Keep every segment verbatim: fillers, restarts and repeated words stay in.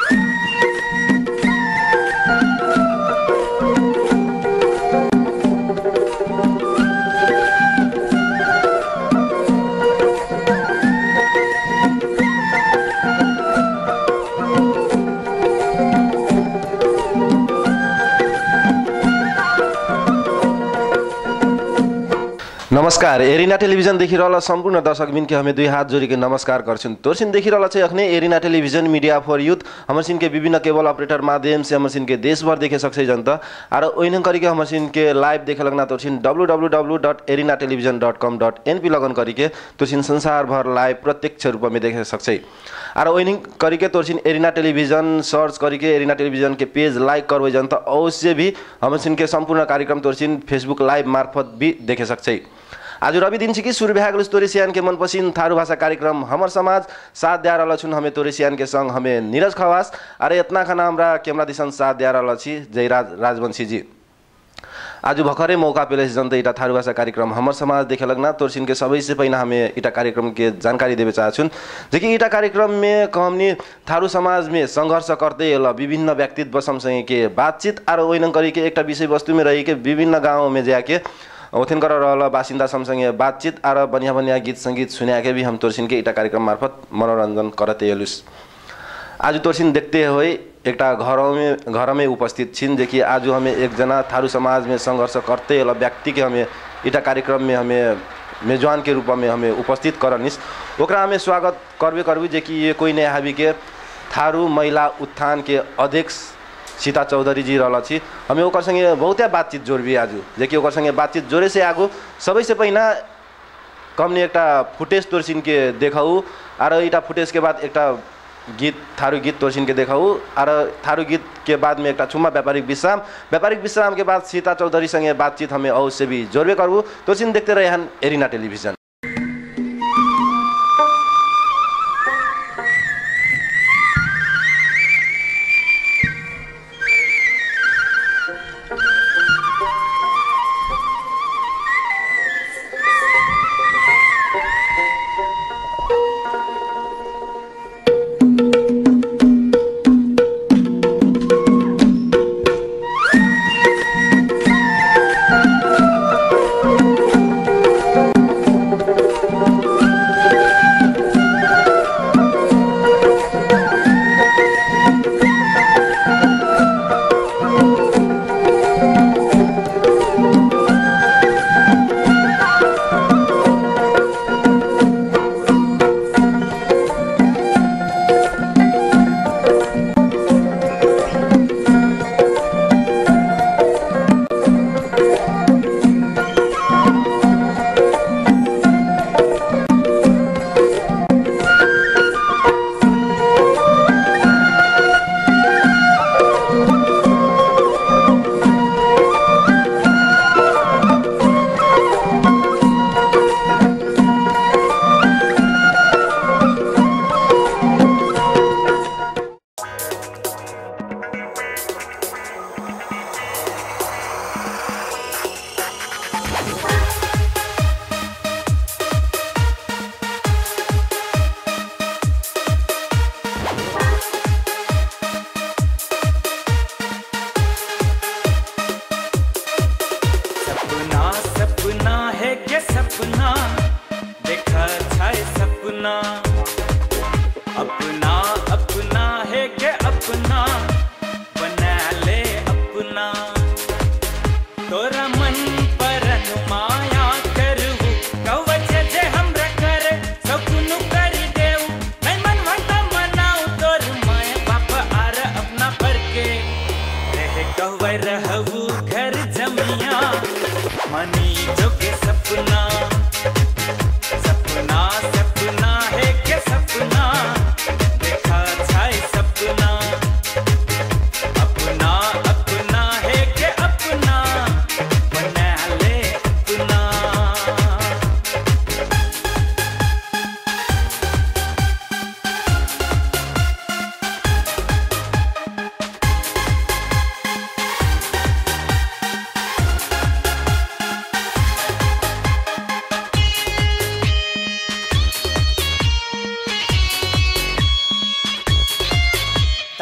नमस्कार arena television देखिरहला सम्पूर्ण दर्शकबिन के हमें दुई हाथ जोड़ी के नमस्कार करछुन तोरसिन देखिरहला चाहिँ अखने Arena Television Media for Youth हमर सिन के विभिन्न केबल ऑपरेटर माध्यम से हमर सिन के देश भर देखे सक्छै जनता और ओइनन करी के हमर सिन के लाइव देखे लगना तोरसिन W W W dot Arena Television dot com dot N P लगन करी के तोरसिन संसार भर लाइव प्रत्यक्ष रूप में देखे सक्छै और ओइनन करी के तोरसिन एरिना टेलिभिजन सर्च करी के एरिना टेलिभिजन के पेज लाइक करबै जनता अवश्य भी हमर सिन के संपूर्ण कार्यक्रम तोरसिन फेसबुक लाइव मार्फत भी देखे सक्छै। आज रवि दिन की सुरु भ्यागल तोरेसियान के मनपसिन थारू भाषा कार्यक्रम हमर समाज साथ दिया रहा छुन हमें तोरेसियान के संग हमें नीरज खवास अरे इतना खाना हमरा कैमरा दिशन साथ दिया रहा छी जयराज राजवंशी जी। आज भर्खरै मौका पेले जनता इटा थारू भाषा कार्यक्रम हमर समाज देखे लगना तोरसिन के सबै से पहिला हमें इटा कार्यक्रम के जानकारी देवे चाहछुन जेकि इटा कार्यक्रम में कहमनी थारू समाज में संघर्ष करते ल विभिन्न व्यक्तित्व सँगसँगै के बातचीत और ओइनन करी के एकटा विषय वस्तु में रही के विभिन्न गाँव में जाके ओथेन कर रहल बासिंदा सँगसँगै बातचीत और बढ़िया बढ़िया गीत संगीत सुना के भी हम तोरसिन के इटा कार्यक्रम मार्फत मनोरंजन करते एलुस। आज तोरसिन देखते हुए एक घर में घर में उपस्थित छिन जे कि आज हमें एक जना थारू समाज में संघर्ष करते वाला व्यक्ति के हमें इटा कार्यक्रम में हमें मेजबान के रूप में हमें उपस्थित करनिस ओकरा हमें स्वागत करबे करबी जे कि ये कोई नहीं हावी के थारू महिला उत्थान के अध्यक्ष सीता चौधरी जी रहला छी हमें ओकर संगे बहुते बातचीत जोड़बी आज जे कि ओकर संगे बातचीत जोड़े से आगो सबै से पहिला कमने एकटा फुटेज तोरसिन के देखाऊ और इटा फुटेज के बाद एकटा गीत थारू गीत तोरसिन के देखाऊ और थारू गीत के बाद में एक छुम्मा व्यापारिक विश्राम व्यापारिक विश्राम के बाद सीता चौधरी संगे बातचीत हमें अवश्य भी जोड़बे करबू तोरसिन देखते रहे एरिना टेलिभिजन।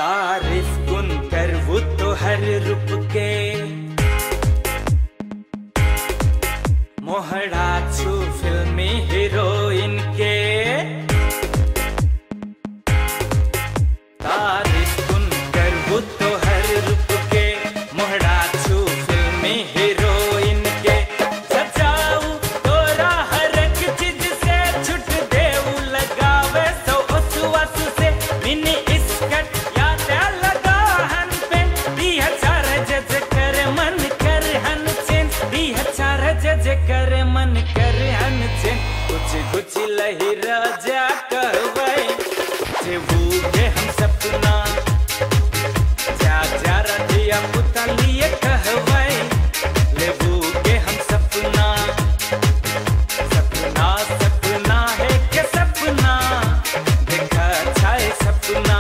तारीफ गुन कर वो तो हर रूप के मोहड़ा छू फिल्मी हीरोइन के तारीफ गुन कर वो तो हर रूप के मोहड़ा छू फिल्मी हीरोइन के सजाऊ तोरा हर एक चीज से छुट देऊ लगावे सो उस वस से मिनी स्कर्ट याद लगा हन पे दी हजार जज कर मन कर हन चेन दी हजार जज कर मन कर हन चेन कुछ कुछ लही राजा कहवे जे भूखे हम सपना जा जा रतिया पुता लिए कहवे ले भूखे हम सपना सपना सपना है के सपना देखा छाए सपना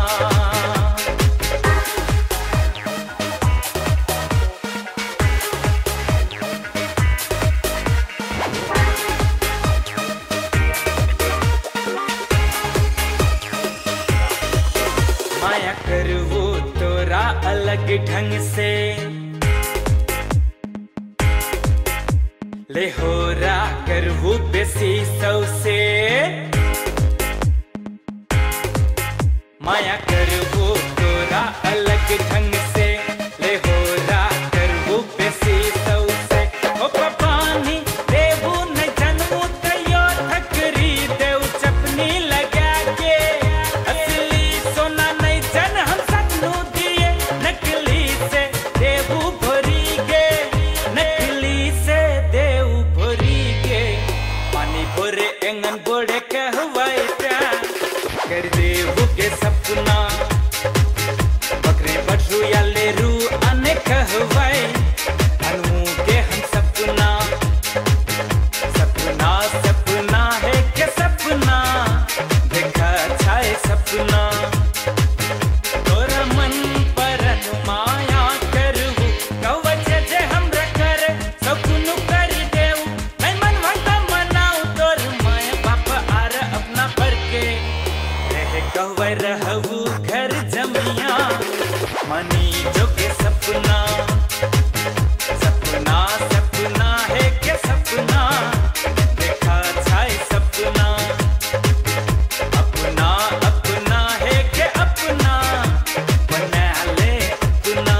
माया कर वो तोरा अलग ढंग से ले हो रा कर वो बेसी सौ से माया कर वो तोरा अलग ढंग से ले हो रा कर वो बेसी सौ से ओ पानी देवू न जन्मू तयो ठकरी देव चपनी लगा के असली सोना नहीं जन हम सपनू दिए नकली से देवू भरी गे नकली से देव भरी गे पानी भरे एंगन बोड़े कहवाई कर देवू के सपना बकरे बटरू या ले रू अने कहवाई अनु के हम सपना सपना सपना है के सपना देखा छाए सपना तोरा मन पर माया करहु कवच जे हमरा कर सपनु कर देऊ मैं मन भक्ता मनाऊ तोर माय बाप आर अपना पर के रह कहवे रहू घर जमिया मनी जो के सपना सपना सपना है के सपना देखा छाए सपना अपना अपना है के अपना बना ले अपना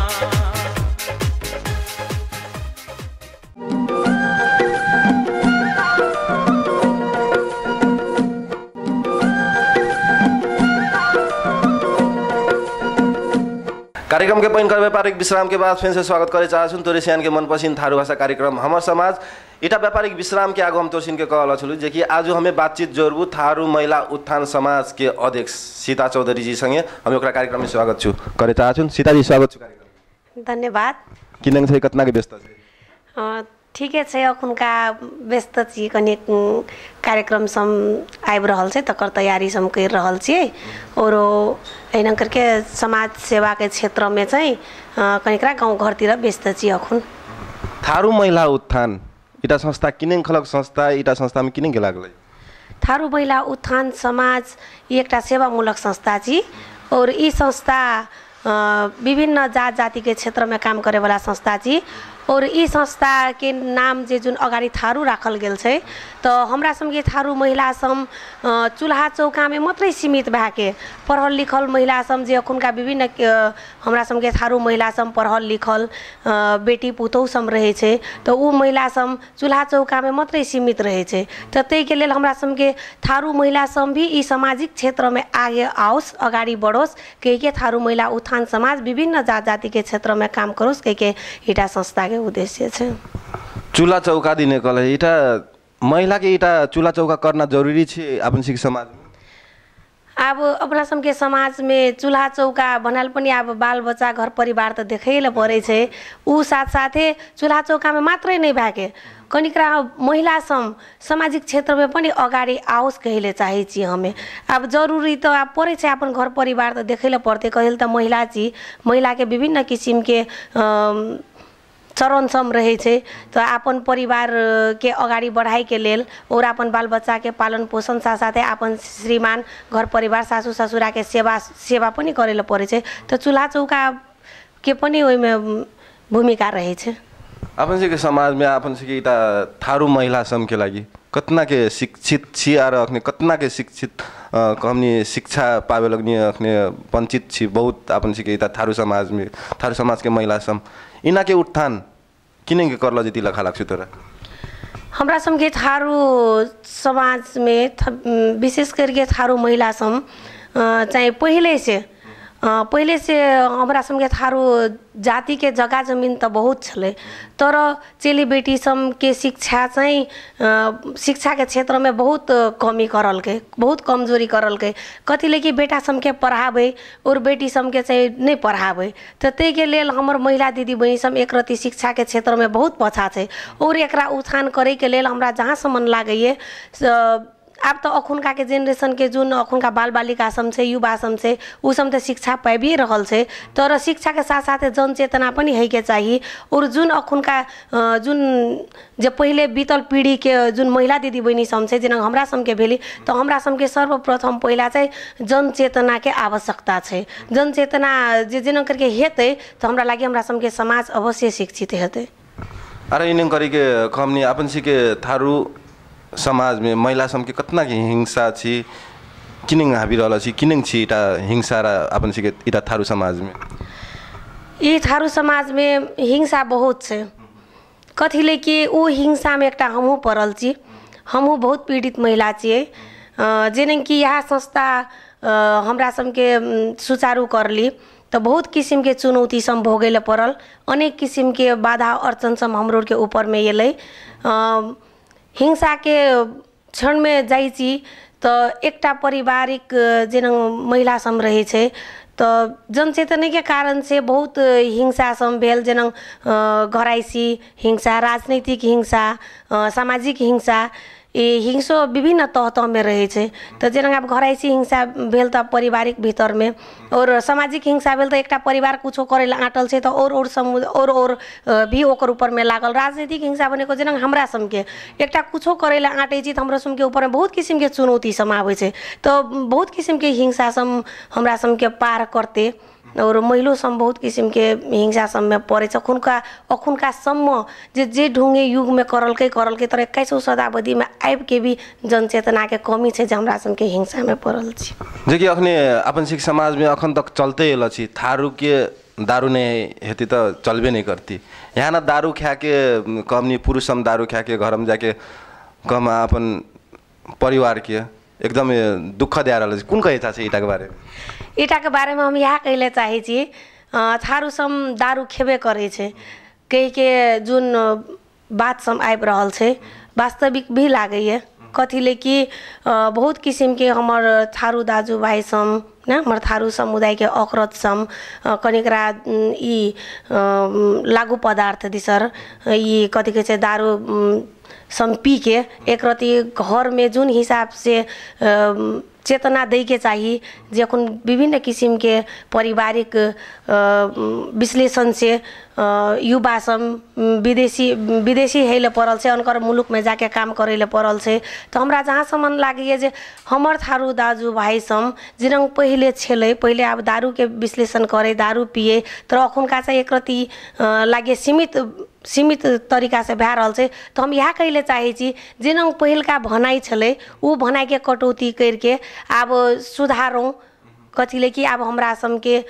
कार्यक्रम के पैन कर व्यापारिक विश्राम के बाद फिर से स्वागत करे चाहछुन तोरे सियान के मनपसंद थारू भाषा कार्यक्रम हमर समाज इटा व्यापारिक विश्राम के आगो हम तोरसिन के कहल छलु जे कि आज हमें बातचीत जोरबू थारू महिला उत्थान समाज के अध्यक्ष सीता चौधरी जी संगे हम ओकरा कार्यक्रम में स्वागत छु करे चाहछुन सीता जी स्वागत छु कार्यक्रम धन्यवाद किनंग छै कतना के व्यस्त छै ठीके छै अखुनका व्यस्त छी कने कार्यक्रम सम आबि रहल छै तकर तैयारी सम कर रहल छी और एना करके समाज सेवा के क्षेत्र में चाहिँ कनिकरा गाउँ घरतिर व्यस्त छी अखुन थारू महिला उत्थान इटा संस्था किनेङ खलक संस्था इटा संस्था में किनेङ लागलै थारू महिला उत्थान समाज एकटा सेवामूलक संस्था छी और ई संस्था विभिन्न जात जाति के क्षेत्र में काम करे वाला संस्था छी और ई संस्था के नाम जे जुन अगाडि थारू राखल गेल छै तो हमरा संगे थारू महिला सम चूल्हा चौका में मात्रै सीमित भए के पढ़ल लिखल महिला सम जे अखुनका विभिन्न हमरा संगे थारू महिला सम पढ़ल लिखल बेटी पुतौह सम रहे छै तो उ महिला सम चूल्हा चौका में मात्रै सीमित रहे छै तो तै के लेल हमरा संगे थारू महिला सम भी ई सामाजिक क्षेत्र में आगे आओस अगाडि बढोस के के थारू महिला उत्थान समाज विभिन्न जात जाति के क्षेत्र में काम करोस के के इटा संस्था के उद्देश्य छै चूल्हा चौका दिने कले इटा महिला के इटा चूल्हा चौका करना जरूरी छै अपन सिक समाज में अब अपना सबके समाज में चूल्हा चौका बनल पनि अब बाल बच्चा घर परिवार त देखैले परै छै उ साथ साथे चूल्हा चौका में मात्रै नै भाके कनिकरा महिला सम सामाजिक क्षेत्र में पनि अगाडि आओस् कहिले चाहे छी हमें अब जरूरी तो अब परे छै अपन घर परिवार त देखैले पर्थे कहिले त महिला छी महिला के विभिन्न किसिम के चरणसम रहै छै तो अपन परिवार के अगाडि बढ़ाई के लेल और अपन बाल बच्चा के पालन पोषण साथ साथै अपन श्रीमान घर परिवार सासू ससुरा के सेवा सेवा पनि करेला परे छै तो चूल्हा चौका के पनि ओइमे भूमिका रहै छै। अपन के समाज में अपन के इटा थारू महिला सम के लागि कतना के शिक्षित छी और अखने कतना के शिक्षित हमनी शिक्षा पावे लगनी अखने वंचित छी बहुत अपन के इटा थारू समाज में थारू समाज के महिला सम इना के उत्थान किने के करल जति लखा लाग्छ तोरा? हमरा सम के थारू समाज में विशेष करके थारू महिला सम चाहिँ पहिले से पहिले से हमरा सम के थारू जाति के जगह जमीन त बहुत छले तर चेली बेटी सम के शिक्षा चाहिँ शिक्षा के क्षेत्र में बहुत कमी करल के बहुत कमजोरी करल के कतिले कि बेटा सम के पढ़ाबे और बेटी सम के चाहिँ नहीं पढ़ाबे तो ते के लेल हमर महिला दीदी बहिनी सम एक रति शिक्षा के क्षेत्र में बहुत पछा छै और एकरा उत्थान करे के लेल हमरा जहाँ सम्म लागैए अब तो अखुनका के जेनरेशन के जुन अखुनका बाल बालिका सम से युवा सम से उ सम त शिक्षा पाबि रहल छै तर शिक्षा के साथ साथ जनचेतना पनि है के चाहिए और जुन अखुनका जुन जे पहिले बीतल पीढ़ी के जुन महिला दिदी बहिनी सम छै जेना हमरा सम के भेली तो हमरा सम के सर्वप्रथम पहिला चाहिँ जनचेतना के आवश्यकता छै। जनचेतना जे जेना करके हेतै तो हमरा लागि हमरा सम के समाज अवश्य शिक्षित हेतै। अरे इने करी के हमनी अपन सी के थारू समाज में महिला सम के कतना की हिंसा छी किनिंग हाबी रहल छी किनिंग छी इटा हिंसा रा अपन सी के इटा थारू समाज में ई थारू समाज में हिंसा बहुत छै कथिले कि उ हिंसा में एकटा हमहु पड़ल छी हमहु बहुत पीड़ित महिला छियै जेने कि यह संस्था हमरा सम के सुचारू करली तो बहुत किसिम के चुनौती सम भोगेले पड़ल अनेक किसिम के बाधा अड़चन सम हमरो के ऊपर में एलै हिंसा के क्षण में जाइ छी तो एकटा पारिवारिक जेना महिला सम रहे छै तो जनचेतना के कारण से बहुत हिंसा सम भेल जेना घराइसी हिंसा राजनीतिक हिंसा सामाजिक हिंसा ये हिंसो विभिन्न तह तह में रहे छै तो जेना अब घराइसी हिंसा भेल त पारिवारिक भीतर में और सामाजिक हिंसा भेल त एकटा परिवार कुछो करेला आटल छै तो और और समुदाय और और भी ओकर ऊपर में लागल। राजनीतिक हिंसा बनेको जेना हमरा सम के एकटा कुछो करेला आटे छी त हमरा सम के ऊपर में बहुत किसिम के चुनौती सम आबै छै तो बहुत किसिम के हिंसा सम हमरा सम के पार करते और महिलो सम बहुत किसिम के हिंसा सम में पड़े छ। अखुनका अखुनका सम्म जे जे ढुंगे युग में करल के करल के तर इक्कीसवीं शताब्दी में आबि के भी जनचेतना के कमी छै जे हमरा सम के हिंसा में पड़ल छी जे कि अखने अपन सिख समाज में अखन तक चलते एल छी थारू के दारू नहीं हेती तो चलबे नहीं करती यहाँ ना दारू खा के कमनी पुरुष हम दारू खा के घर में जाके कम अपन परिवार के एकदम दुख दे रहल कुन कहे छ इटा के बारे में इटा के बारे में हम यहाँ कहले चाहे छी थारू सम दारू खेबे करे छै कह के जुन बात सम आबि रहल छै वास्तविक भी लागैए कथिले कि बहुत किसिम के हमर थारू दाजू भाई सम ना हमर थारू समुदाय के अखरत सम कनिकरा ई लागू पदार्थ दिसर ई कथि के छै दारू सम पी के एक रति घर में जुन हिसाब से चेतना दे के चाहिए जखन विभिन्न किसिम के पारिवारिक विश्लेषण से युवा सम विदेशी विदेशी हेले पड़ल से उनकर मुलुक में जाके काम करेले पड़ल से तो हमरा जहाँ सम्म लागे जे हमर थारू दाजू भाई सम जिन पहले छे पहले अब दारू के विश्लेषण करे दारू पिए तर अखुनका चाहिँ एक रति लागे सीमित सीमित तरीका से भए रहल छै तो हम यहाँ कहले चाहे छी जिन पहिलका भनाई छले उ भनाई के कटौती करके अब सुधारौं कथिले कि अब हमरा सम के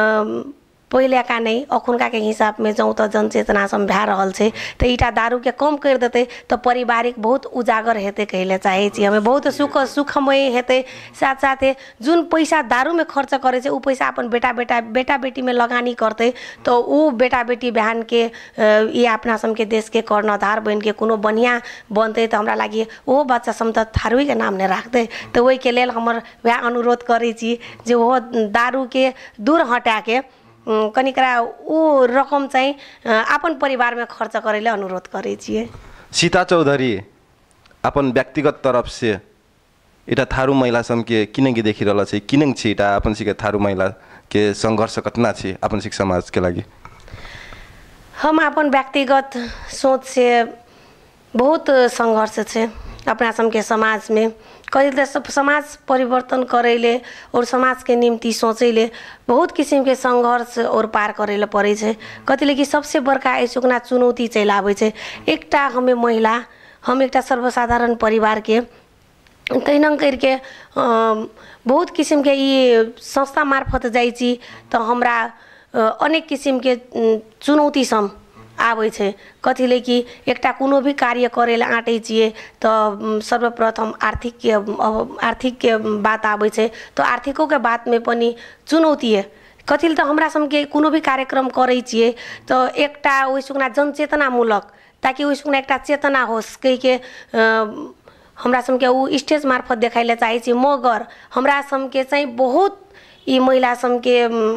पहले का नहीं अखुनका के हिसाब में जाऊँ तो जनचेतना सम भए रहल छै तो इटा दारू के कम कर देते तो पारिवारिक बहुत उजागर हेते कहले चाहे छी हमें बहुत सुख सुखमय हेते साथ साथ जुन पैसा दारू में खर्च करे छै उ पैसा अपन बेटा बेटा बेटा बेटी में लगानी करते तो उ बेटा बेटी बहन के ये अपना सम के देश के कर्णधार बन के कोनो बढ़िया बनते तो हमरा लागि वो बच्चा सम त थारू के नाम ने राखते तो वही के लेल हमर वह अनुरोध करे छी जे वो दारू के दूर हटा के कनिकरा उ रकम चाहिँ अपन परिवार में खर्च करेले अनुरोध करे छिए। सीता चौधरी अपन व्यक्तिगत तरफ से इटा थारू महिला सम के किनेगी देखि रहल छै किनेङ छै इटा अपन सिके थारू महिला के संघर्ष कतना छै अपन सिक समाज के लागि हम अपन व्यक्तिगत सोच से बहुत संघर्ष है अपना सबके समाज में। कहीं तो सब समाज परिवर्तन करेले और समाज के निम्ति सोचेले बहुत किस्म के संघर्ष और पार करेले पड़े छे। कतिले कि सबसे बड़का ऐसुकना चुनौती चाहिँ लावे छे। एकटा हमें महिला हम एकटा सर्वसाधारण परिवार के कहीं न करके बहुत किस्म के ये संस्था मार्फत जाइ छी तो हमरा अनेक किस्म के चुनौती सम आवे छे। कथिले कि एकटा कोनो भी कार्य करेला आँटे छिए तो सर्वप्रथम आर्थिक के आर्थिक के बात आवे छे तो आर्थिकों के बात में पनि चुनौती है। कथिले तो हमरा सबके कोनो भी कार्यक्रम करे छिए तो एकटा ओइसुकना जनचेतनामूलक ताकि ओइसुकना एकटा चेतना होस् कहि के हमरा सबके उ स्टेज मार्फत देखाइले चाहे छी। मगर हमरा सबके चाहिँ बहुत ई महिला सबके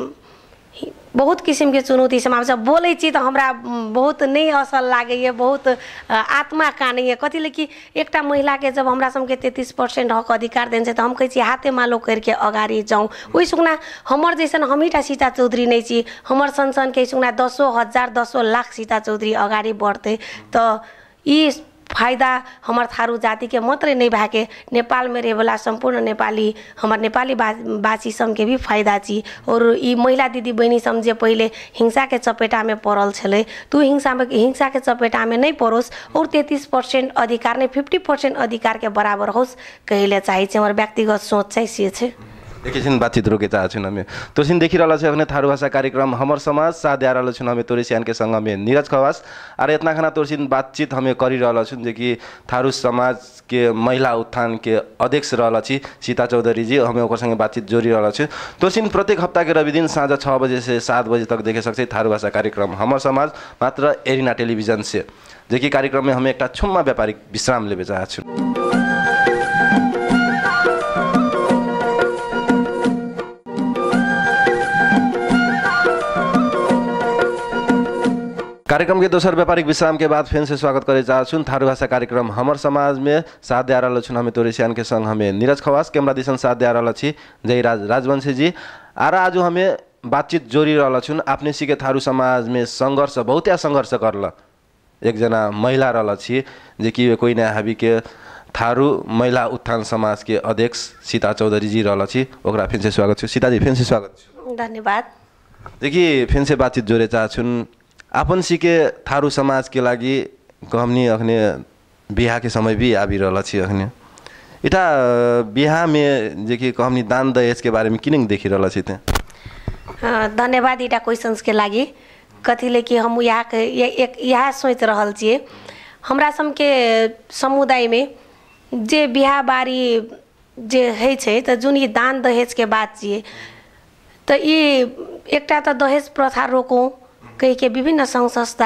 बहुत किस्म के चुनौती समाज बोले छी तो हमरा बहुत नहीं असल लागे, बहुत आत्मा काने। कथिले कि एकटा महिला के जब हमरा सबके तैंतीस परसेंट हक अधिकार देन तो हम कहे छी हाथे मालो करके अगाडि जाऊँ। ओइ सुकना हमर जैसन हमीटा सीता चौधरी नहीं छी, हमर संसन के सुकना दसों हजार दसों लाख सीता चौधरी अगाडि बढ़ते तो ई फायदा हमार थारू जाति के मात्रै नहीं भाके नेपाल में रहेवाला संपूर्ण नेपाली हमार नेपाली बासी सम के भी फायदा छी। और ई महिला दीदी बहनी समझे पहले हिंसा के चपेटा में पड़ल छले तू हिंसा में हिंसा के चपेटा में नहीं पड़ोस और तैंतीस परसेंट अधिकार ने फिफ्टी परसेंट अधिकार के बराबर होस् कहले चाहे छे। हमार व्यक्तिगत सोच चाहिँ से छे। एकैछिन बातचीत रोके चाहछु हमें तोसिन देखि रहल छ अपने थारू भाषा कार्यक्रम हमर समाज साथ दे रहल छ हमें तोरेसियान के संग में नीरज खवास और इतना खाना तोरसिन बातचीत हमें करी रहल छ जे कि थारू समाज के महिला उत्थान के अध्यक्ष रहल छी सीता चौधरी जी। हमें ओकर संगे बातचीत जोड़ी रहल छ। तोरसिन प्रत्येक हफ्ता के रवि दिन साँझ छः बजे से सात बजे तक देखे सक्छे थारू भाषा कार्यक्रम हमर समाज मात्र एरिना टेलिभिजन से जे कि कार्यक्रम में हमें एक छुम्मा व्यापारिक विश्राम लेबे चाहछु। कार्यक्रम के दोसर व्यापारिक विश्राम के बाद फिर से स्वागत करे चाहछु थारू भाषा कार्यक्रम हमर समाज में साथ दे रहल छु हमें तोरेसियान के संग हमें नीरज खवास कैमरा दिसन साथ दे रहल छी जय राज राजवंशी जी। आर आज हमें बातचीत जोड़ी रहल छु अपने सी के थारू समाज में संघर्ष बहुत संघर्ष करल एक जना महिला रहल छी जे कि कोई नया हबी के थारू महिला उत्थान समाज के अध्यक्ष सीता चौधरी जी रहल छी। ओकरा फिर से स्वागत छु सीता जी, फिर से स्वागत छु। धन्यवाद। देखिए फिर से बातचीत जोड़े चाहछुन अपन सिके थारू समाज के लागि हमनी अखने बिहा के समय भी आबि रहल छी। अखने इटा बिहा में जे कि हमनी दान दहेज के बारे में किन देखि रहल छी ते धन्यवाद इटा क्वेश्चंस के लागि। कथिले कि हम यहाँ के एक यहाँ सोच रहल छिए हमरा सबके समुदाय में जे बिहा बारी जे है छे त जुन ई दान दहेज के बात छिए त ई एकटा त दहेज प्रथा रोकौं कही के विभिन्न संघ संस्था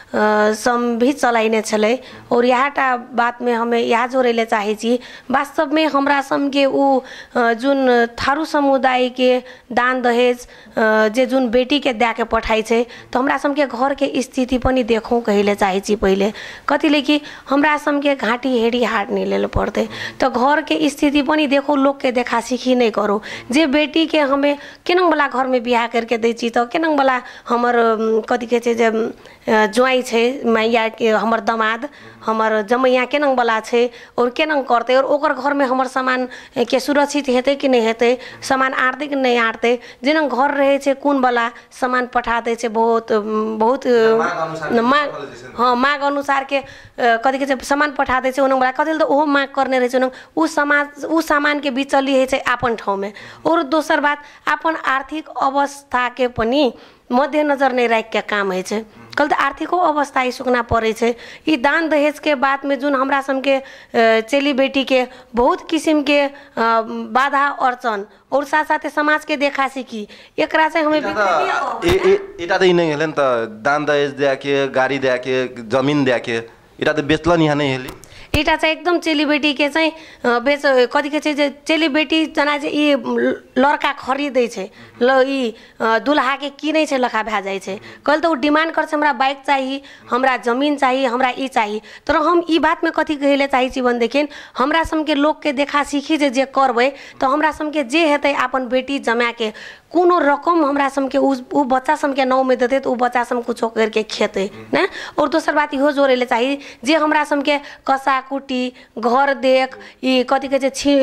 सम भी चलाइने छले। और यहाँटा बात में हमें यहाँ जोड़े चाहे छी वास्तव में हमरा समके उ जुन थारू समुदाय के दान दहेज जे जुन बेटी के द्या के पठाई छे तो हमरा समके घर के स्थिति पनि देखौं कहले चाहे छी। पहले कतिले कि हमरा समके घाटी हेडी हाट नहीं ले पड़ते तो घर के स्थिति पनि देखो लोग के देखा सीखी नहीं करो। जे बेटी के हमें केनंग वाला घर में बियाह करके दै छी तो केनंग वाला हमर कथी कहे छे जे ज्वाई छे मैया के हमर दामाद हमर जमैया केनंग वाला छे और केनंग करते और ओकर घर में हमर सामान के सुरक्षित हेते कि नहीं हेते, सामान आरते कि नहीं आरते, जेनंग घर रहे छे कोन वाला सामान पठा दे छे बहुत बहुत मांग हाँ मांग अनुसार के कथी के सामान पठा दे छे ओनंग वाला कथी तो ओहो मांग करने रहे छे उ समाज उ सामान के बिचली है छे आपन ठाउँ में। और दोसर बात अपन आर्थिक अवस्था के पनि मध्यनजर नहीं राख के काम है छे। कल तो आर्थिको अवस्था ही सुकना पड़े छे। ई दान दहेज के बात में जुन हमरा सबके चेली बेटी के बहुत किस्म के बाधा अड़चन और साथ साथ समाज के देखा सीखी एकरा से हमें इटा तो नहीं हेलन तो दान दहेज दे के गाड़ी दे के जमीन दे के इटा तो बेचलन यहाँ नहीं हेली इटा चाहिँ एकदम चेली बेटी के चाहिँ बेच कथी के चाहिँ चेली बेटी जना चाहिँ ई लड़का खरीदै छै ल ई दुल्हा के किनै छै लखा भए जाइ छै। कल तो डिमांड कर हमरा बाइक चाहिए हमरा जमीन चाहिए हमरा ई चाहिए तर हम ई बात में कथी कहले चाहे छी बन देखिन हमरा सम के लोग के देखा सीखी जे जे करबै तो हमरा सम के जे हेतै अपन बेटी जमा के कोनो रकम हमरा सबके उ उ बच्चा सबके नाम में देते तो उ बच्चा सब कुछ करके खेते ना। और दोसर बात इहो जोड़े चाहिए जे हमरा सबके कसा कुटी घर देख ई कथी कहै छै छी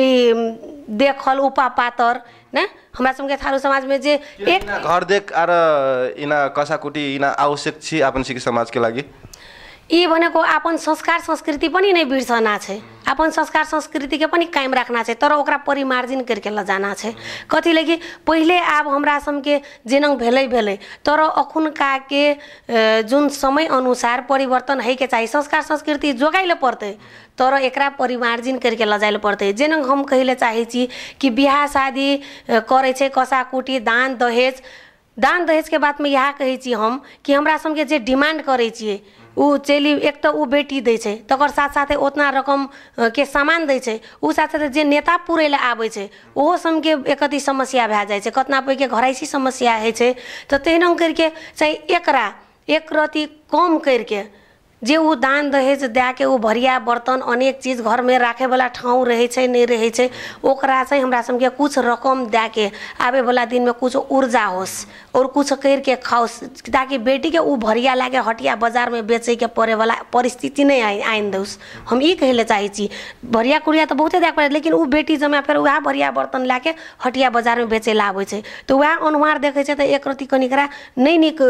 देखल उपा पातर ना हमरा सबके थारू समाज में जे एक घर देख आर इना कसा कुटी इना आवश्यक छी अपन सिक्की समाज के लागि। ई भनेको अपन संस्कार संस्कृति पनि नै बिर्सना छै, अपन संस्कार संस्कृति के पनि कायम राख्ना छै, तर ओकरा परिमार्जन करके लजाना छै। कथी लगी पहिले आब हमरा सबके जेनंग भेलै भेलै तर अखुनका के जुन समय अनुसार परिवर्तन है के चाहिए। संस्कार संस्कृति जोगाइले पड़ते तर एकरा परिमार्जन करके लजाइले पड़ते। जेनंग हम कहिले चाहे छी कि बियाह शादी करे छै कसा कुटी दान दहेज दान दहेज के बात में यह कहे छी हम कि हमरा सबके जे डिमांड करे छिए उ चली एक तो उ बेटी दै छै तकर साथ साथे उतना रकम के सामान दै छै उ साथ साथे जे नेता पुरैले आबै छै ओहो सबके एकति समस्या भए जाइ छै, कतना पैके घरैसी समस्या है छै। तो तेहन करके चाहिँ एकरा एक रति कम करके जे उ दान दहेज दे के उ भरिया बर्तन अनेक चीज घर में राखे वाला ठाउँ रहे छै नहीं रहे छै ओकरा चाहिँ हमरा सबके कुछ रकम दे के आवे वाला दिन में कुछ ऊर्जा होस और कुछ करके खाओस ताकि बेटी के उ भरिया लागे हटिया बाजार में बेचे के पड़े वाला परिस्थिति नहीं आइ आइन दोस। हम ई कहले चाहे छी भरिया कुरिया तो बहुते देख पड़े लेकिन उ बेटी जमा फिर वह भरिया बर्तन लाके हटिया बाजार में बेचे ला आबै छै तो वह अनुहार देखे छै तो एक रति कनिकरा नहीं निक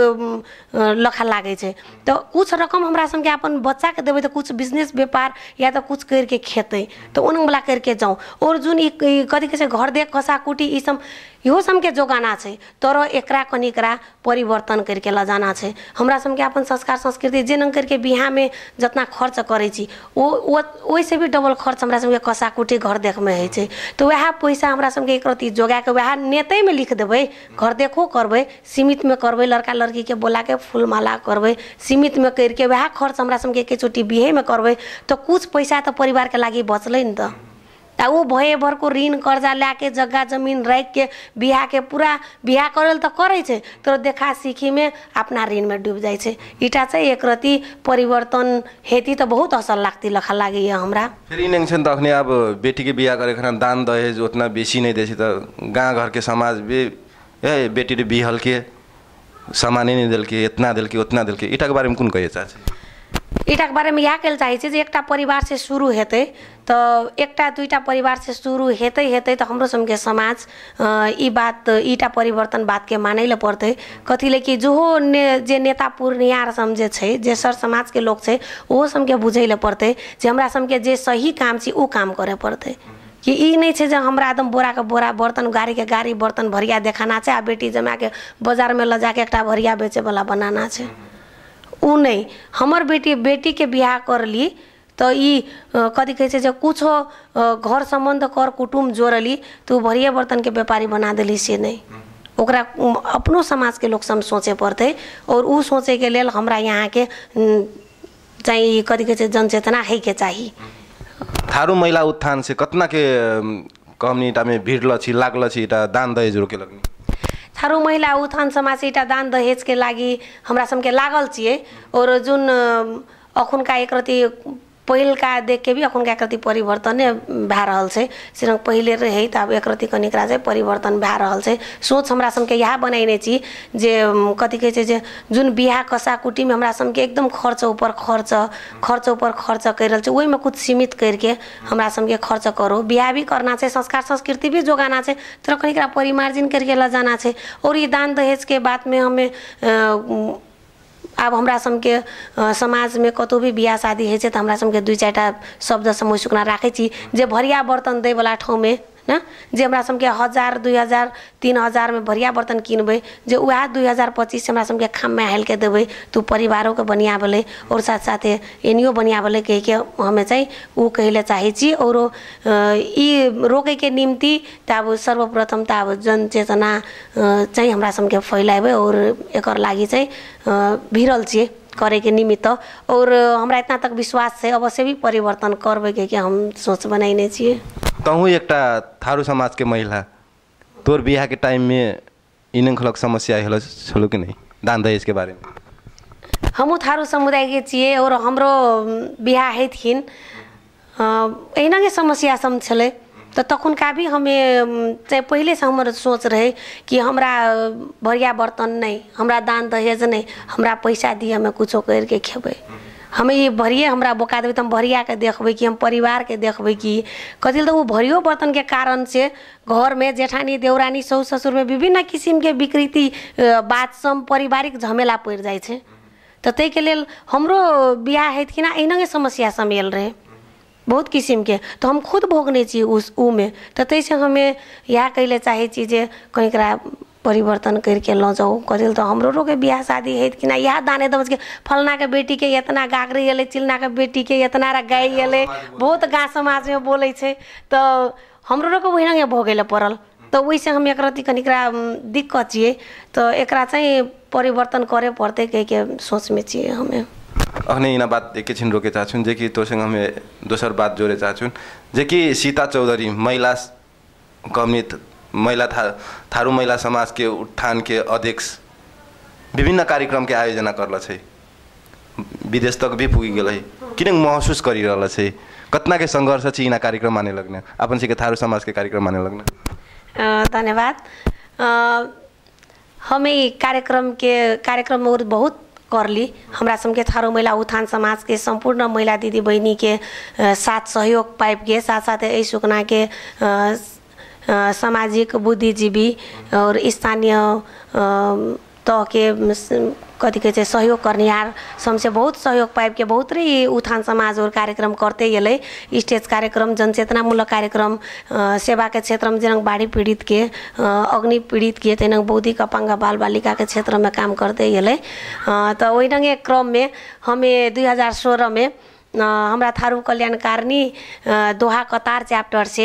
लखा लागे छै। तो कुछ रकम हमरा के अपन बच्चा के देवे तो कुछ बिजनेस व्यापार या तो कुछ करके खेते तो उन वाला करके जाऊँ। और जुन कथी कहे घर देख कसा कुटी ई सब इहो सबके जोगाना छै तर एकरा कनिकरा परिवर्तन करके लजाना छै। हमरा सबके अपन संस्कार संस्कृति जेन करके बिहा में जितना खर्च करे छी ओ ओइ से भी डबल खर्च हमरा सबके कसा कुटी घर देख में है छै। तो वह पैसा हमरा सबके एक रति जोगा के वह नेते में लिख देबै घर देखो करबै सीमित में करबै लड़का लड़की के बोला के फूल माला करबै सीमित में करके वह खर्च हमरा सबके एकचोटी बिहे में करबै तो कुछ पैसा तो परिवार के लागि बचलै न त। आ वो भये भर को ऋण कर्जा लाके जगह जमीन रख के बिहा के पूरा बिहा करल तो करे छे तो देखा सीखी में अपना ऋण में डूब जाए छे। इटा चाहिँ एक रति परिवर्तन हेती तो बहुत असर लागती लखा लागे हमरा। फिर इन छ तखने अब बेटी के बिहा करे खाना दान दहेज उतना बेसी नहीं देसी तो गाँव घर के समाज भी ए बेटी रे बिहल के सामान नहीं दिल के इतना दिल के उतना दिल के इटा के बारे में कुन कहे चाहे इटा के बारे में यह कहल चाहे जे एकटा परिवार से शुरू हेते तो एकटा दुईटा परिवार से शुरू हेते हेते तो हमरो सबके समाज ई बात ईटा परिवर्तन बात के मानैले पड़ते। कथी ले कि जो ने, जे नेता पूर्णियार समझे छै जे सर समाज के लोग छै ओहो सबके बुझैले पड़ते जे हमरा सबके जे सही काम छी उ काम करे पड़ते कि ई नहीं छै जे हमरा एकदम बोरा के बोरा बर्तन गाड़ी के गाड़ी बर्तन भरिया देखाना छै आ बेटी जमा के बाजार में ले जाके एकटा भरिया बेचे वाला बनाना छै उ नहीं। हमर बेटी बेटी के बियाह कर ली तो ई कथी कहे छै जे कुछ घर संबंध कर कुटुम्ब जोड़ली तो भरिया बर्तन के व्यापारी बना देली से नहीं ओकरा अपनो समाज के लोग सब सोचे पड़ते और उ सोचे के लेल हमरा यहाँ के चाहिए कथी कहे छै जनचेतना है के चाहिए। थारू महिला उत्थान से कतना के कम्युनिटी में भीड़ लछि लागल छी इटा दान दहेज रोके लगनी थारू महिला उत्थान समाज इटा दान दहेज के लागि हमरा सबके लागल छिए और जुन अखुनका एक रति पहिलका देख के भी अखुनका एक रति परिवर्तन भए रहल छै सिर्फ पहिले रहे त अब एक रति कनिकरा चाहिँ परिवर्तन भए रहल छै। सोच हमरा सबके यह बनाइने छी जे कथी कहे छै जे जुन बिहा कसा कुटी में हमरा सबके एकदम खर्च ऊपर खर्च खर्च ऊपर खर्च कर रहल छै ओहि में कुछ सीमित करके हमरा सबके खर्च करो बिहा भी करना छै संस्कार संस्कृति भी जोगाना छै तर कनिकरा परिमार्जन करके ल जाना छै। और ये दान दहेज के बात में हमें अब हमरा सबके समाज में कतौ भी बियाह शादी है तो हमरा सबके दुई चारटा शब्द समूह सुकना राखे छी जे भरिया बर्तन दे वाला ठाउँ में ना जे हमरा सबके हजार दुई हजार तीन हजार में भरिया बर्तन किनबै जे वह दुई हजार पच्चीस हमरा सबके खाम में हाल के देबै तो परिवारों के बनिया बेले और साथ साथ एनियो बनिया बेले कह के हमें चाहिँ उ कहले चाहे छी। और ई रोके के निम्ति त अब सर्वप्रथम त अब जनचेतना चाहिँ हमरा सबके फैलाबे और एकर लागि चाहिँ भिरल छिए करे के निमित्त और हमरा इतना तक विश्वास है अवश्य भी परिवर्तन करबे के हम सोच बनाइने छिए। तहु एकटा थारू समाज के महिला तोर बियाह के टाइम में इन खलक समस्या हल छलो कि नहीं दान दहेज के बारे में हमू थारू समुदाय के छिए और हमरो बियाह है थिन एना के समस्या सब छले तो तखुनका भी हमें चाहे पहले से हमारे सोच रहे कि हमरा भरिया बर्तन नहीं, हमरा दान दहेज नहीं, हमरा पैसा दिए हमें कुछो करके खेबै, हमें ये भरिए हमरा बोका देवे तो हम भरिया के देखबै कि हम परिवार के देखबै कि कथी तो वो भरियो बर्तन के कारण से घर में जेठानी देवरानी साउस ससुर में विभिन्न किसिम के विकृति बात सम पारिवारिक झमेला पड़ जाए छे। तो तै के लेल हमरो बियाह है कि ना एहने समस्या समेल रहे बहुत किस्म के, तो हम खुद भोगने छी उस ऊ में। तो तैसे हमें यह कहले चाहे छी जे कहीं करा परिवर्तन करके ल जाओ कथिल तो हमरो के बियाह शादी है कि ना यह दाने दबज के फलना के बेटी के इतना गागरी एले, चिलना के बेटी के इतना गाय एले, बहुत गाँव समाज में बोले छे। तो हमरो के वही भोगे पड़ल। तो वैसे हम एक रति कनिकरा दिक्कत छिए। तो एकरा चाहिँ परिवर्तन करे पड़ते कह के सोच में छिए हमें। अखने इना बात एकैछिन रोके चाहछुन जे कि तोसँग हमें दोसर बात जोड़े चाहछुन जे कि सीता चौधरी महिला कम्युनिटी महिला था, थारू महिला समाज के उत्थान के अध्यक्ष विभिन्न कार्यक्रम के आयोजना करल छै, विदेश तक भी पुगी गेल है, किन महसूस करी रहल छै, कतना के संघर्ष छै इना कार्यक्रम आने लगने अपन से के थारू समाज के कार्यक्रम आने लगने। धन्यवाद। हमें कार्यक्रम के कार्यक्रम और बहुत करली हमरा सबके थारू महिला उत्थान समाज के संपूर्ण महिला दीदी बहनी के साथ सहयोग पाइप के साथ साथ ऐ सुकना के सामाजिक बुद्धिजीवी और स्थानीय तह के कथी कहे सहयोग करनिहार सबसे बहुत सहयोग पाइप के बहुत री उत्थान समाज और कार्यक्रम करते गेले। स्टेज कार्यक्रम, जनचेतनामूलक कार्यक्रम, सेवा के क्षेत्र में जनक बाढ़ी पीड़ित के, अग्नि पीड़ित के, तेनक बौद्धिक अपांग बाल बालिका के क्षेत्र में काम करते गेले। तो वही ढंगे क्रम में हमें दुई हजार सोलह में हमरा थारू कल्याणकारिणी दोहा कतार चैप्टर से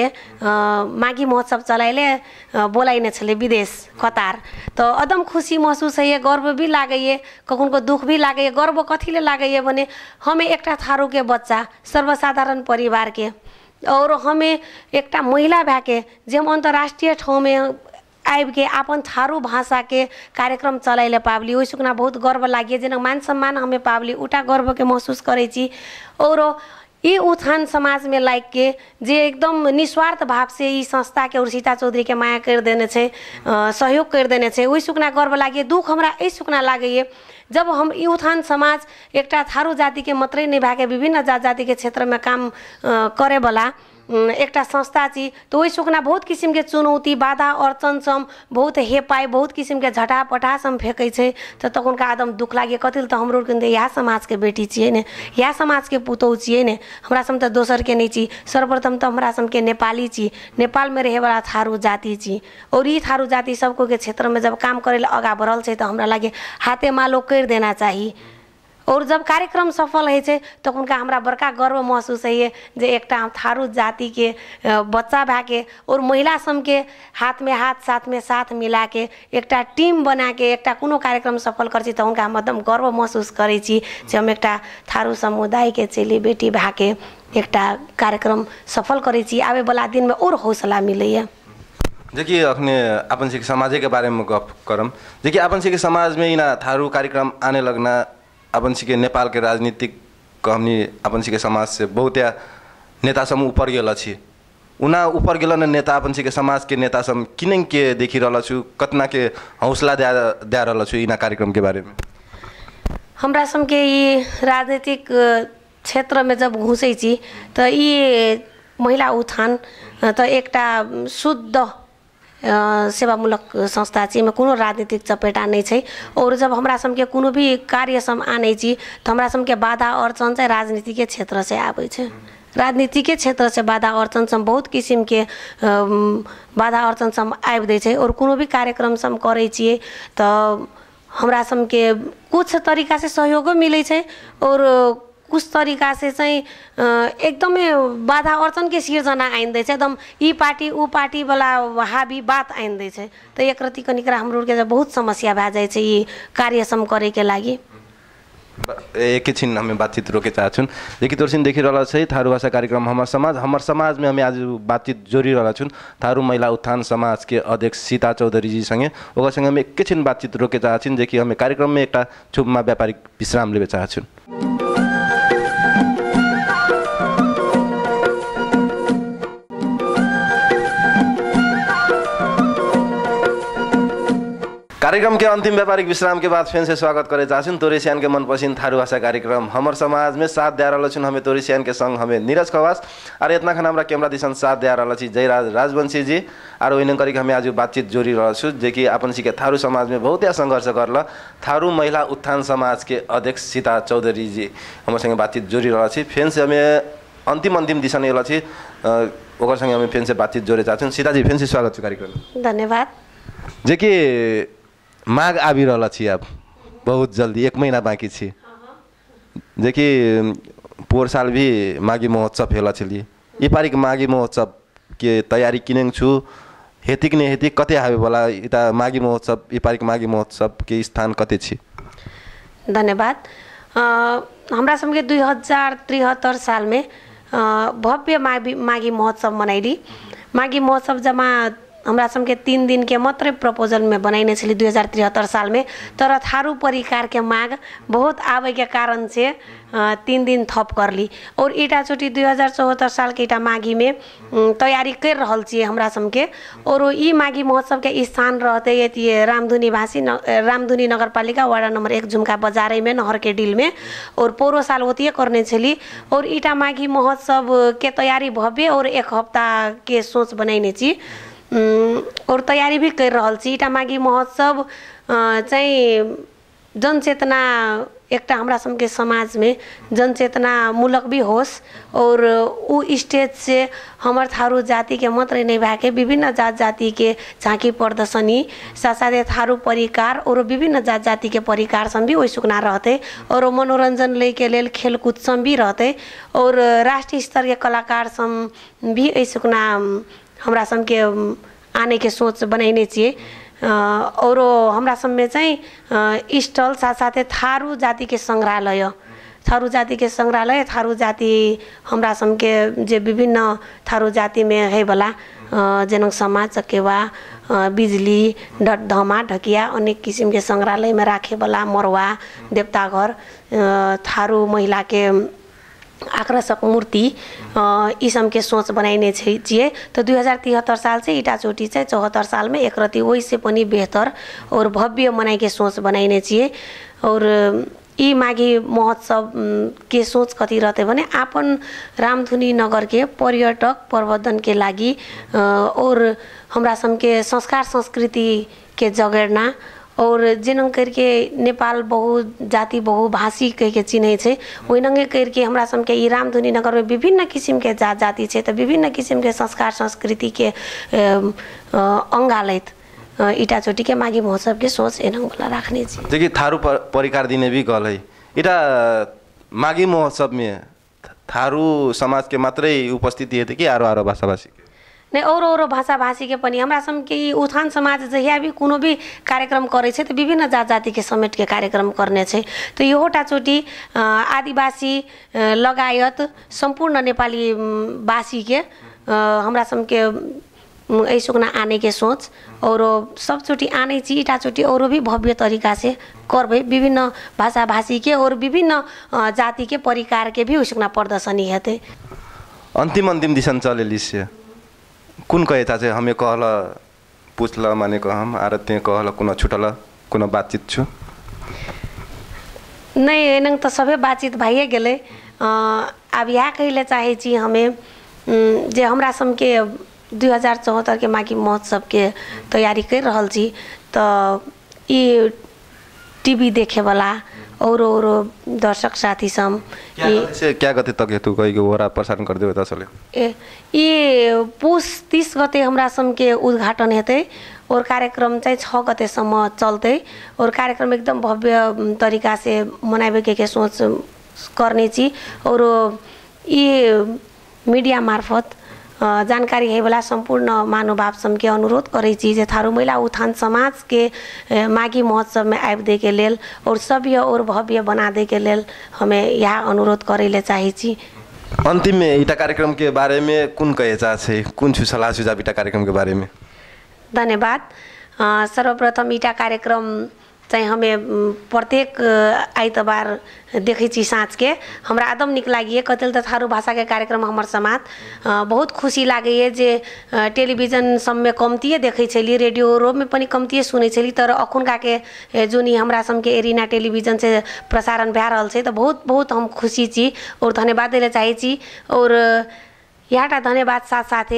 माघी महोत्सव चलाइले बोलाइने छले विदेश कतार। तो एकदम खुशी महसूस है, गर्व भी लागे, कखन को दुख भी लागे। गर्व कथीले लागे भने हमें एकटा थारू के बच्चा सर्वसाधारण परिवार के और हमें एकटा महिला भए के जे हम अंतर्राष्ट्रीय ठाउँ में आबि के अपन थारू भाषा के कार्यक्रम चलाइले पावली, ओहि सुकना बहुत गर्व लागिए। जेना मान सम्मान हमें पावली उटा गर्व के महसूस करे छी। और ये उत्थान समाज में लाइक के जे एकदम निस्वार्थ भाव से ई संस्था के और सीता चौधरी के माया कर देने छे, सहयोग कर देने छे, ओहि सुकना गर्व लागिए। दुख हमरा ए सुकना लागिए जब हम ई उत्थान समाज एकटा थारू जाति के मात्रै नहीं भागे विभिन्न जात जाति के क्षेत्र में काम करे वाला एकटा संस्था छी। तो वही सुकना बहुत किस्म के चुनौती बाधा अड़चन सम बहुत हेपाई बहुत किस्म के झटा पटा सम फेंकै छै। तो तखुनका आदम दुख लागे कथिल तो हमरो के यह समाज के बेटी छिए ने, यह समाज के पुतौ छिए ने, हमरा सम तो दोसर के नहीं छी। सर्वप्रथम तो हमरा सम के नेपाली छी, नेपाल में रहे वाला थारू जाति छी। और ये थारू जाति सबको के क्षेत्र में जब काम करे आगा बढ़ल छै तो हमरा लगे हाथे मालो कर देना चाहिए। और जब कार्यक्रम सफल है छे तो उनका हमरा बड़का गर्व महसूस है जे एकटा थारू जाति के बच्चा भए के और महिला सम के हाथ में हाथ साथ में साथ मिला के एकटा टीम बना के एकटा कोनो कार्यक्रम सफल कर छी तो उनका हम एकदम गर्व महसूस करे छी जे हम एकटा थारू समुदाय के चेली बेटी भए के एकटा कार्यक्रम सफल करे छी। आवे वाला दिन में और हौसला मिले। देखिए अखने अपन से समाज के बारे में गप करम। देखिए अपन से समाज में इना थारू कार्यक्रम आने लगना अपन के नेपाल के राजनीतिक हमनी अपन के समाज से बहुत नेता सब ऊपर गेल छी। उना ऊपर गेल नेता अपन के समाज के नेता सब किन के देखी रहा छु, कतना के हौसला दे दे रहा छु इना कार्यक्रम के बारे में। हमरा सब के ये राजनीतिक क्षेत्र में जब घुसे छी तो ये महिला उत्थान तो एकटा शुद्ध सेवामूलक संस्था छी में कोनो राजनीतिक चपेटा नहीं छै। और जब हमरा सब के कोनो भी कार्य सम आने छी तो हमरा सब के बाधा अड़चन चाहिँ राजनीति के क्षेत्र से आबै छै। राजनीति के क्षेत्र से बाधा अड़चन सम बहुत किस्म के बाधा अड़चन सम आबि दै छै। और कोनो भी कार्यक्रम सम करे छिए तो हमरा सब के कुछ तरीका से सहयोगो मिले छै और कुछ तरीका से चाहिँ एकदमै बाधा अड़चन के सिर्जना आइंदै छै। एकदम ई पार्टी ऊ पार्टी वाला हावी बात आइंदै छै। तो एक रति कनिकरा हमरो के बहुत समस्या भए जाइ छै ई कार्य सम करे के लागि। एकछिन हमें बातचीत रोके चाहछुन। देखि तोरसिन देखि रहल छै थारू भाषा कार्यक्रम हमर समाज हमर समाज में हमें आज बातचीत जोड़ी रहल छुन थारू महिला उत्थान समाज के अध्यक्ष सीता चौधरी जी संगे। ओकर संगे हम एकछिन बातचीत रोके चाहछिन जे कि हमें कार्यक्रम में एकटा छुपमा व्यापारिक विश्राम लेबे चाहछुन। कार्यक्रम के अंतिम व्यापारिक विश्राम के बाद फिर से स्वागत करे चाहछुन तोरेसियान के मनपसंद थारू भाषा कार्यक्रम हमर समाज में साथ दे रहल छुन हमें तोरेसियान के संग हमें नीरज खवास और इतना खान हमरा कैमरा दिशन साथ दे रहल छी जयराज राजवंशी जी और ओइन करी हमें आज बातचीत जोड़ी रहल छु जे कि अपन सी के थारू समाज में बहुत संघर्ष करल थारू महिला उत्थान समाज के अध्यक्ष सीता चौधरी जी हमर संगे बातचीत जोड़ी रहल छी फिर से हमें अंतिम अंतिम दिशा नहीं छी ओकर संगे हमें फिर से बातचीत जोड़े चाहछुन सीता जी फिर से स्वागत छ कार्यक्रम धन्यवाद जे कि माघ आबि रहल छी अब बहुत जल्दी एक महीना बाकी छी जे कि पोर साल भी माघी महोत्सव भेल छली ई पारिक माघी महोत्सव के तैयारी किनेङ छु हेतिक ने हेतिक कते आबे वाला इता माघी महोत्सव ई पारिक माघी महोत्सव के स्थान कते छी धन्यवाद हमरा सबके दुई हजार त्रिहत्तर साल में भव्य माघी माघी महोत्सव मनैली माघी महोत्सव जमा हमरा सबके तीन दिन के मात्र प्रपोजल में बनाइने छली दुई हजार त्रिहत्तर साल में तर थारू परिकार के माग बहुत आवे के कारण से तीन दिन थप करली और इटा चोटी दुई हजार चौहत्तर साल के इटा माघी में तैयारी कर रहल छी हमरा सबके और ई माघी महोत्सव के स्थान रहते ये रामधुनी भाषी न, रामधुनी नगरपालिका वार्ड नंबर एक झुमका बजारे में नहर के डील में और पोरो साल होती करने छली और इटा माघी महोत्सव के तैयारी भव्य और एक हफ्ता के सोच बनाइने छी और तैयारी भी कर रहल छी इटा माघी महोत्सव चाहिँ जनचेतना एक हमरा सबके समाज में जनचेतना मूलक भी होस और उ स्टेज से हमर थारू जाति के मात्र नहीं भाके विभिन्न जात जाति के झांकी प्रदर्शनी साथसाथै थारू परिकार और विभिन्न जात जाति के परिकार सब भी ओइ सुकना रहते और मनोरंजन ले के लेल खेलकूद सब भी रहते और राष्ट्रीय स्तर के कलाकार सब भी ओइ सुकना हमरा सबके आने के सोच बनाइने छिए और हमरा सब में चाहिँ स्टल साथ साथै थारू जाति के संग्रहालय थारू जाति के संग्रहालय थारू जाति हमरा सबके जे विभिन्न थारू जाति में है वाला जनक समाज चकेवा बिजली डट धमा ढकिया अनेक किसिम के संग्रहालय में राखे वाला मरवा देवता घर थारू महिला के आकर्षक मूर्ति ई सब के सोच बनाइने छिए तो दुई हजार तिहत्तर साल से इटा चोटी से चौहत्तर साल में एक रति वही से पनि बेहतर और भव्य मनाई के सोच बनाइने छिए और ई माघी महोत्सव के सोच कति रहते भने आपन रामधुनी नगर के पर्यटक प्रवर्धन के लागि और हमरा सब के संस्कार संस्कृति के जगेर्ना और जेनंग करके नेपाल बहु जाति बहु भाषी कह के चिन्हे छे ओइनंगे करके हमरा सबके ई रामधुनी नगर में विभिन्न किसिम के जात जाति छे त विभिन्न किसिम के संस्कार संस्कृति के अंगालैत इटा चोटी के माघी महोत्सव के सोच एनंग वाला राखने छे देखि थारू परिकार दिने भी गल है इटा माघी महोत्सव में थारू समाज के मात्रै उपस्थिति हेते कि आरो आरो भाषा भाषी नहीं और और भाषा भाषी के पनि हमरा सबके उत्थान समाज जहिया भी कोनो भी कार्यक्रम करे छे तो विभिन्न जात जाति के समेट के कार्यक्रम करने छे तो योटा चोटी आदिवासी लगायत संपूर्ण नेपाली वासी के हमरा सबके ऐसुकना आने के सोच और सब चोटी आने ची इटा चोटी और भी भव्य तरीका से करबे विभिन्न भाषा भाषी के और विभिन्न जाति के परिकार के भी उसुकना प्रदर्शनी हेते अंतिम अंतिम दिशन चलेली से कुन कहे चाचे हमें कहल पूछल माने कहम आर ते कहल कुन छुटल कुन बातचीत छु नहीं एनंग तो सभे बातचीत भइए गेले अब या कहले चाहे छी हमें जे हमरा सबके दुई हजार चौहत्तर के माघी महोत्सव के तैयारी कर रहल छी तो ई टीवी देखे वाला और और दर्शक साथी सब से क्या गते तक हेतु कहि के ओरा प्रसारण कर देबे त चले ए ये पुस तीस गते हमरा सब के उद्घाटन हेते और कार्यक्रम चाहिँ छ गते सम्म चलते और कार्यक्रम एकदम भव्य तरीका से मनाबे के, के सोच करने छी और ये मीडिया मार्फत जानकारी है वाला संपूर्ण महानुभाव सब के अनुरोध करे छी जे थारू महिला उत्थान समाज के माघी महोत्सव में आब दे के लेल और सभ्य और भव्य बना दे के लेल हमें यहाँ अनुरोध करे ले चाहे छी अंतिम में इटा कार्यक्रम के बारे में कुन कहे चाहे कुन छु सलाह सुझाव इटा कार्यक्रम के बारे में धन्यवाद सर्वप्रथम इटा कार्यक्रम चाहिँ हमे उम, प्रत्येक अ, आइतबार देखै छी साँझ के हमरा एकदम निक लागिए कतल त थारू भाषा के कार्यक्रम हमर समाज अ, बहुत खुशी लागैए जे अ, टेलिभिजन सब में कमतिए देखै छली रेडियो रो में पनि कमतिए सुनै छली तर अखुनका के ए, जुन ई हमरा सम के एरिना टेलिभिजन से प्रसारण भए रहल छै त बहुत बहुत हम खुशी छी और धन्यवाद दै चाहै छी और यहाँटा धन्यवाद साथ साथे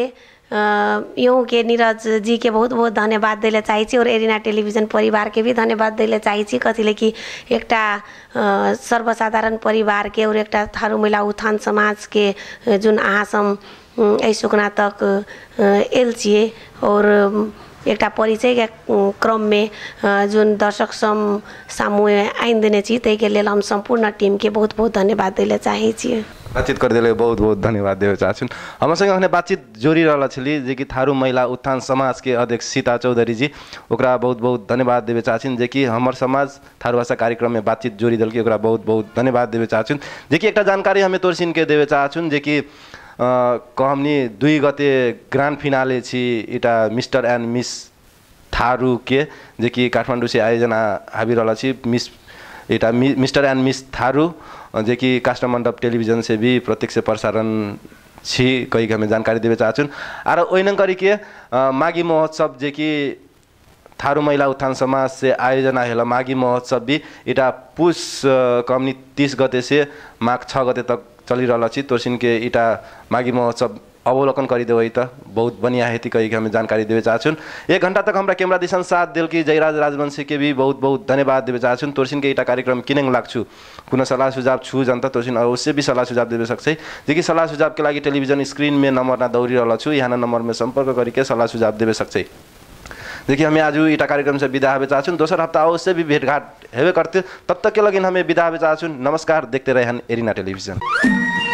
यूँ के नीरज जी के बहुत बहुत धन्यवाद दै चाहै छी और एरिना टेलिभिजन परिवार के भी धन्यवाद दै चाहै छी कथिले कि एकटा अ, सर्वसाधारण परिवार के और एकटा थारू महिला उत्थान समाज के अ, जुन अहाँ सम एहि सुकना तक अ, एल छिए और एकटा परिचय के क्रम में अ, जुन दर्शक सम सामू आइन देने छी तै के लेल हम संपूर्ण टीम के बहुत बहुत धन्यवाद दै चाहै छी बातचीत कर दिले बहुत बहुत धन्यवाद देवे चाहछुन हमरसँग अखने बातचीत जोड़ी रहल छली जे कि थारू महिला उत्थान समाज के अध्यक्ष सीता चौधरी जी ओकरा बहुत बहुत धन्यवाद देवे चाहछिन जे कि हमर समाज थारू भाषा कार्यक्रम में बातचीत जोड़ी दल के ओकरा बहुत बहुत धन्यवाद देवे चाहछुन जे कि एकटा जानकारी हमें तोरसिन के देवे चाहछुन जे कि कहमनी दुई गते ग्रांड फिनाले छी इटा मिस्टर एंड मिस थारू के जे कि काठमाडौँ से आयोजना हाबी रहल छी मिस इटा मिस्टर एंड मिस थारू जे कि काष्ठमंडप टेलिभिजन से भी प्रत्यक्ष प्रसारण छी कई हमें जानकारी देवे चाहछुन आर ओइन करी के माघी महोत्सव जे कि थारू महिला उत्थान समाज से आयोजना हेला माघी महोत्सव भी इटा पुष कमनी तीस गते से माघ छ गते तक चली रहल छी तोरसिन के इटा माघी महोत्सव अवलोकन करिदेवे त बहुत बढ़िया हेती कही हमें जानकारी देवे चाहछुन एक घंटा तक हमरा कैमरा दिशन साथ दिल की जयराज राजवंशी के भी बहुत बहुत धन्यवाद देवे चाहछुन तोरसिन के इटा कार्यक्रम किनेंग लाग्छु कुन सलाह सुझाव छु जनता तोरसिन अवश्य भी सलाह सुझाव देवे सक्छै जे कि सलाह सुझाव के लागि टेलिभिजन स्क्रीन में नंबर ना दौड़ी रहल छु यहाँ नंबर में संपर्क करके सलाह सुझाव देवे सक्छै देखिए हमें आज इटा कार्यक्रम से विदा हेबे चाहछुन दोसर हफ्ता अवश्य भी भेंटघाट हेबे करते तब तक के लगिन हमें विदा हेबे चाहछुन नमस्कार देखते रहे एरिना टेलिभिजन।